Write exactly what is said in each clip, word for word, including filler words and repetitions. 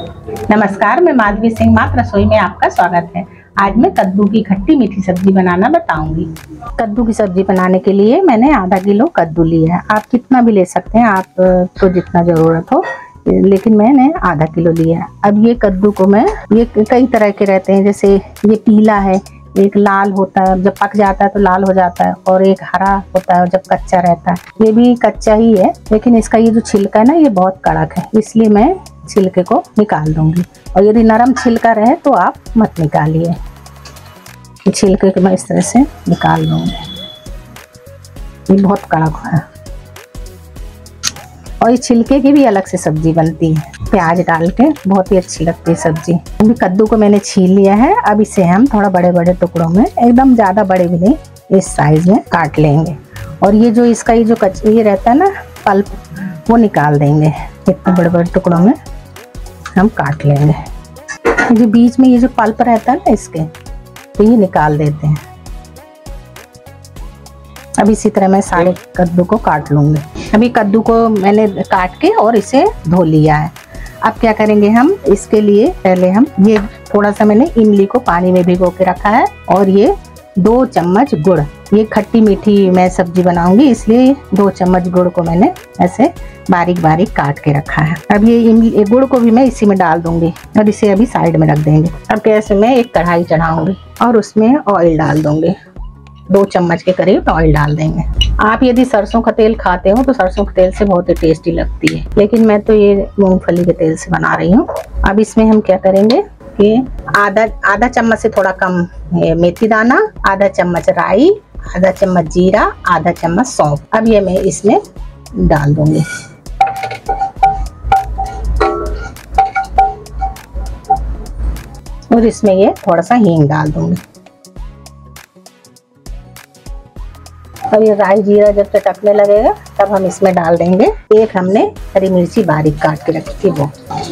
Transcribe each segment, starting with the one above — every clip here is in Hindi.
नमस्कार, मैं माधवी सिंह मात रसोई में आपका स्वागत है। आज मैं कद्दू की खट्टी मीठी सब्जी बनाना बताऊंगी। कद्दू की सब्जी बनाने के लिए मैंने आधा किलो कद्दू लिया है। आप कितना भी ले सकते हैं, आप तो जितना जरूरत हो, लेकिन मैंने आधा किलो लिया है। अब ये कद्दू को मैं, ये कई तरह के रहते हैं, जैसे ये पीला है, एक लाल होता है, जब पक जाता है तो लाल हो जाता है, और एक हरा होता है जब कच्चा रहता है। ये भी कच्चा ही है, लेकिन इसका ये जो छिलका है ना, ये बहुत कड़क है, इसलिए मैं छिलके को निकाल दूंगी। और यदि नरम छिलका रहे तो आप मत निकालिए। छिलके को मैं इस तरह से निकाल दूंगी। ये बहुत कड़क है। और ये छिलके की भी अलग से सब्जी बनती है, प्याज डाल के, बहुत ही अच्छी लगती है सब्जी। अभी कद्दू को मैंने छील लिया है। अब इसे हम थोड़ा बड़े बड़े टुकड़ों में, एकदम ज़्यादा बड़े भी नहीं, इस साइज में काट लेंगे। और ये जो इसका ये जो कच ये रहता है ना पल्प, वो निकाल देंगे। इतने बड़े बड़े टुकड़ों में हम काट लेंगे। जो बीच में ये जो पल्प रहता है ना इसके, तो ये निकाल देते हैं। अब इसी तरह मैं सारे कद्दू को काट लूँगी। अभी कद्दू को मैंने काट के और इसे धो लिया है। अब क्या करेंगे हम, इसके लिए पहले हम ये थोड़ा सा मैंने इमली को पानी में भिगो के रखा है, और ये दो चम्मच गुड़। ये खट्टी मीठी मैं सब्जी बनाऊंगी, इसलिए दो चम्मच गुड़ को मैंने ऐसे बारीक बारीक काट के रखा है। अब ये इमली गुड़ को भी मैं इसी में डाल दूंगी, और इसे अभी साइड में रख देंगे। अब गैस में एक कढ़ाई चढ़ाऊंगी और उसमें ऑयल डाल दूंगी। दो चम्मच के करीब ऑयल डाल देंगे। आप यदि सरसों का तेल खाते हो तो सरसों के तेल से बहुत ही टेस्टी लगती है, लेकिन मैं तो ये मूंगफली के तेल से बना रही हूँ। अब इसमें हम क्या करेंगे कि आधा आधा चम्मच से थोड़ा कम मेथी दाना, आधा चम्मच राई, आधा चम्मच जीरा, आधा चम्मच सौंफ। अब ये मैं इसमें डाल दूंगी। और इसमें ये थोड़ा सा हींग डाल दूंगी। अब ये राई जीरा जब चटकने लगेगा तब हम इसमें डाल देंगे एक हमने हरी मिर्ची बारीक काट के रखी थी वो।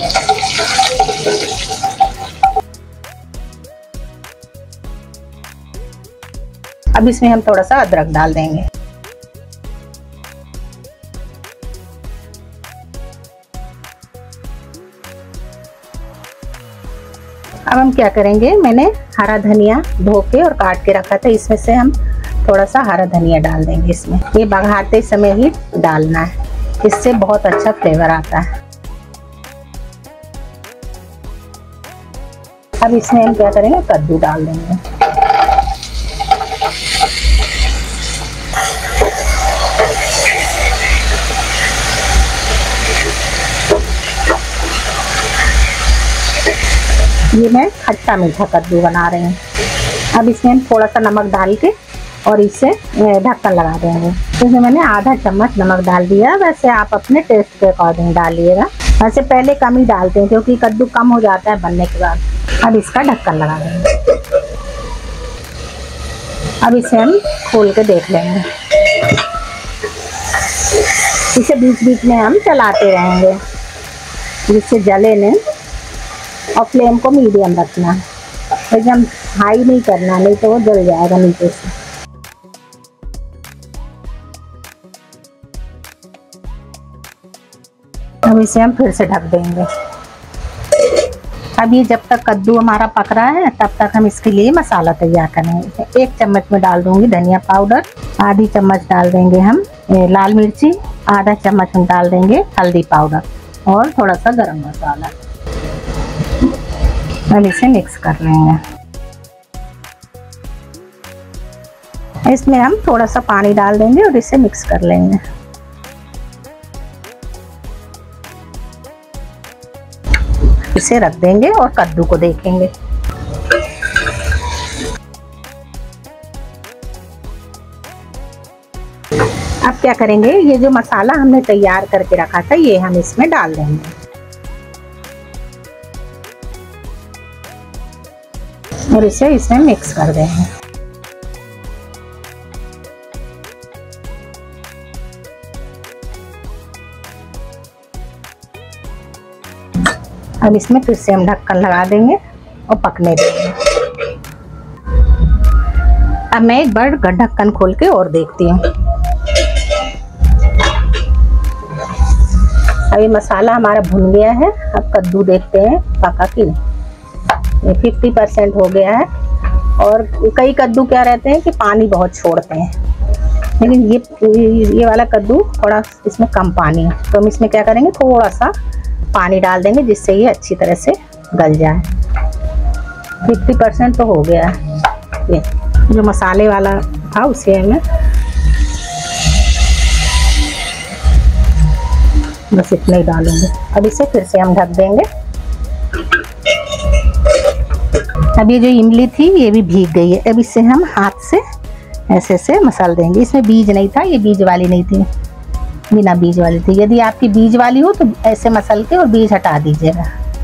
अब इसमें हम थोड़ा सा अदरक डाल देंगे। अब हम क्या करेंगे, मैंने हरा धनिया धो के और काट के रखा था, इसमें से हम थोड़ा सा हरा धनिया डाल देंगे इसमें। ये बघारते समय ही डालना है, इससे बहुत अच्छा फ्लेवर आता है। अब इसमें हम क्या करेंगे, कद्दू डाल देंगे। ये मैं खट्टा मीठा कद्दू बना रही हूँ। अब इसमें हम थोड़ा सा नमक डाल के और इसे ढक्कन लगा देंगे। इसमें मैंने आधा चम्मच नमक डाल दिया। वैसे आप अपने टेस्ट के अकॉर्डिंग डालिएगा, वैसे पहले कम ही डालते हैं क्योंकि कद्दू कम हो जाता है बनने के बाद। अब इसका ढक्कन लगा देंगे। अब इसे हम खोल के देख लेंगे। इसे बीच बीच में हम चलाते रहेंगे जिससे जले नहीं, और फ्लेम को मीडियम रखना है, एकदम हाई नहीं करना, नहीं तो वो जल जाएगा नीचे से। अब इसे हम फिर से ढक देंगे। अब ये जब तक कद्दू हमारा पक रहा है तब तक हम इसके लिए मसाला तैयार करेंगे। एक चम्मच में डाल दूंगी धनिया पाउडर, आधी चम्मच डाल देंगे हम लाल मिर्ची, आधा चम्मच हम डाल देंगे हल्दी पाउडर, और थोड़ा सा गरम मसाला। अब इसे मिक्स कर लेंगे। इसमें हम थोड़ा सा पानी डाल देंगे और इसे मिक्स कर लेंगे। इसे रख देंगे और कद्दू को देखेंगे। अब क्या करेंगे, ये जो मसाला हमने तैयार करके रखा था ये हम इसमें डाल देंगे, और इसे इसमें मिक्स कर देंगे। अब इसमें फिर से हम ढक्कन लगा देंगे और पकने देंगे। अब मैं एक बार ढक्कन खोल के और देखती हूँ। अब अभी मसाला हमारा भुन गया है। अब कद्दू देखते हैं पका कि ये फिफ्टी परसेंट हो गया है। और कई कद्दू क्या रहते हैं कि पानी बहुत छोड़ते हैं, लेकिन ये ये वाला कद्दू थोड़ा इसमें कम पानी है, तो हम इसमें क्या करेंगे थोड़ा सा पानी डाल देंगे जिससे ये अच्छी तरह से गल जाए। फिफ्टी परसेंट तो हो गया है। ये जो मसाले वाला था उसे हमें बस इतना ही डालूंगे। अब इसे फिर से हम ढक देंगे। अब ये जो इमली थी ये भी भीग गई है। अब इसे हम हाथ से ऐसे से मसल देंगे। इसमें बीज नहीं था, ये बीज वाली नहीं थी, बिना बीज वाली थी। यदि आपकी बीज वाली हो तो ऐसे मसल के और बीज हटा दीजिएगा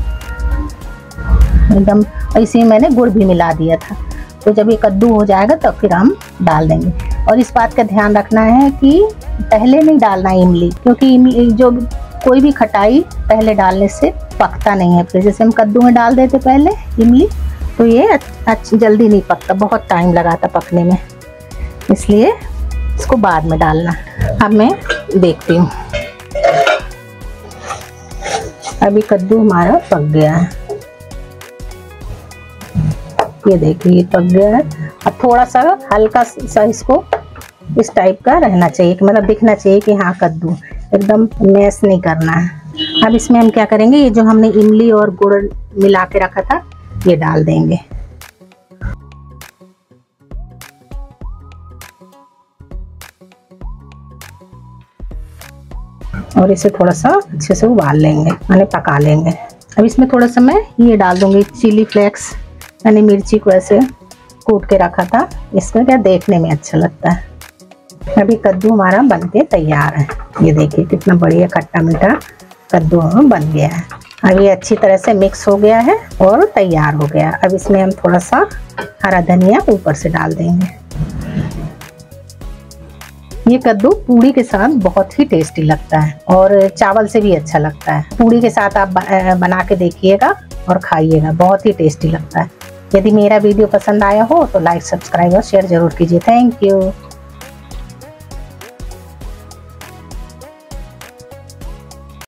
एकदम। इसी में मैंने गुड़ भी मिला दिया था। तो जब ये कद्दू हो जाएगा तब फिर हम डाल देंगे। और इस बात का ध्यान रखना है कि पहले नहीं डालना इमली, क्योंकि इमली जो कोई भी खटाई पहले डालने से पकता नहीं है। फिर जैसे हम कद्दू में डाल देते पहले इमली तो ये अच्छा जल्दी नहीं पकता, बहुत टाइम लगाता पकने में, इसलिए इसको बाद में डालना। अब मैं देखती हूँ। अभी कद्दू हमारा पक गया है, ये देखिए ये पक गया है। अब थोड़ा सा हल्का सा इसको इस टाइप का रहना चाहिए कि मतलब दिखना चाहिए कि हाँ कद्दू, एकदम मैश नहीं करना है। अब इसमें हम क्या करेंगे, ये जो हमने इमली और गुड़ मिला के रखा था ये डाल देंगे। और इसे थोड़ा सा अच्छे से उबाल लेंगे, यानी पका लेंगे। अब इसमें थोड़ा सा मैं ये डाल दूंगी चिली फ्लेक्स, यानी मिर्ची को ऐसे कूट के रखा था, इसमें क्या देखने में अच्छा लगता है। अभी कद्दू हमारा बनके तैयार है। ये देखिए कितना बढ़िया खट्टा मीठा कद्दू बन गया है। अब ये अच्छी तरह से मिक्स हो गया है और तैयार हो गया। अब इसमें हम थोड़ा सा हरा धनिया ऊपर से डाल देंगे। ये कद्दू पूड़ी के साथ बहुत ही टेस्टी लगता है और चावल से भी अच्छा लगता है। पूड़ी के साथ आप बना के देखिएगा और खाइएगा, बहुत ही टेस्टी लगता है। यदि मेरा वीडियो पसंद आया हो तो लाइक, सब्सक्राइब और शेयर जरूर कीजिए। Thank you.